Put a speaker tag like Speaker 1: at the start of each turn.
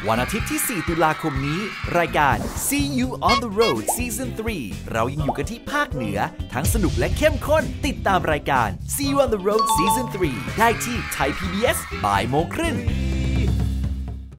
Speaker 1: วันอาทิตย์ที่ 4 ตุลาคมนี้รายการ See You on the Road Season 3 เรายังอยู่กันที่ภาคเหนือทั้งสนุกและเข้มข้นติดตามรายการ See You on the Road Season 3 ได้ที่ Thai PBS บ่ายโมงครึ่ง